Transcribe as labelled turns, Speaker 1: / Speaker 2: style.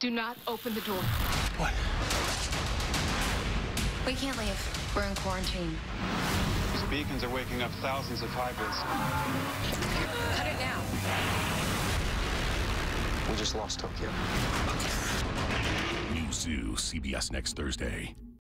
Speaker 1: Do not open the door.
Speaker 2: What?
Speaker 3: We can't leave. We're in quarantine.
Speaker 4: These beacons are waking up thousands of hybrids.
Speaker 3: Cut it now.
Speaker 2: We just lost Tokyo.
Speaker 5: New Zoo, CBS next Thursday.